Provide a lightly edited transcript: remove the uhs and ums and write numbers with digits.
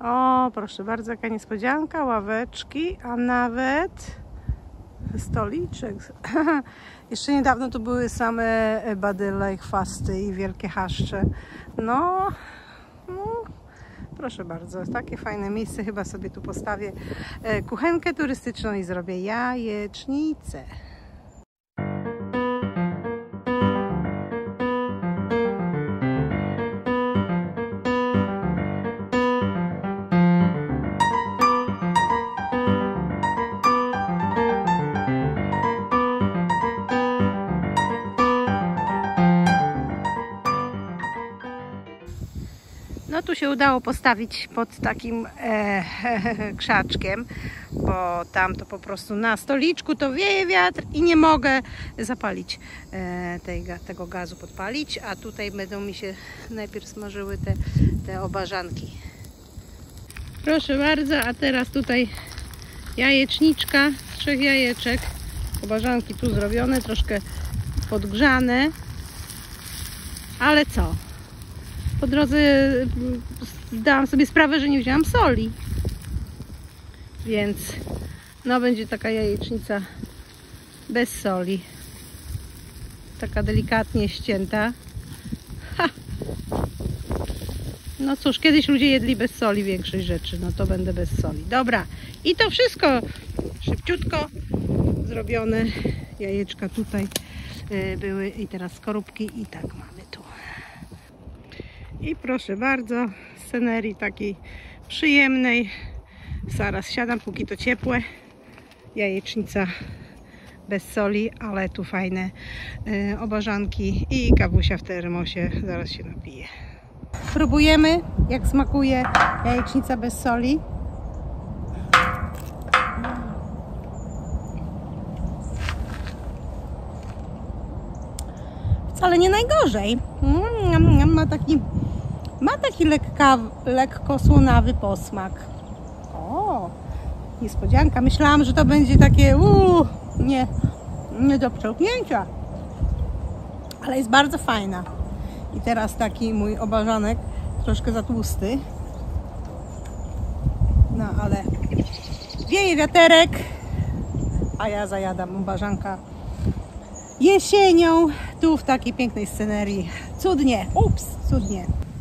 O, proszę bardzo, jaka niespodzianka, ławeczki, a nawet stoliczek. Jeszcze niedawno tu były same badyle, chwasty i wielkie chaszcze. No, proszę bardzo, takie fajne miejsce. Chyba sobie tu postawię kuchenkę turystyczną i zrobię jajecznicę. No tu się udało postawić pod takim krzaczkiem, bo tam to po prostu na stoliczku to wieje wiatr i nie mogę zapalić tego gazu, podpalić, a tutaj będą mi się najpierw smażyły te obażanki. Proszę bardzo, a teraz tutaj jajeczniczka z 3 jajeczek, obażanki tu zrobione, troszkę podgrzane, ale co? Po drodze zdałam sobie sprawę, że nie wzięłam soli, więc no będzie taka jajecznica bez soli, taka delikatnie ścięta. Ha! No cóż, kiedyś ludzie jedli bez soli większość rzeczy, no to będę bez soli. Dobra, i to wszystko szybciutko zrobione. Jajeczka tutaj były i teraz skorupki i tak mamy tu. I proszę bardzo, scenerii takiej przyjemnej. Zaraz siadam, póki to ciepłe. Jajecznica bez soli, ale tu fajne obażanki i kawusia w termosie. Zaraz się napiję. Próbujemy, jak smakuje jajecznica bez soli. Wcale nie najgorzej. Ma taki lekko słonawy posmak. O, niespodzianka. Myślałam, że to będzie takie nie do przełknięcia. Ale jest bardzo fajna. I teraz taki mój obażanek, troszkę za tłusty. No ale wieje wiaterek, a ja zajadam obażanka jesienią, tu w takiej pięknej scenerii. Cudnie, cudnie.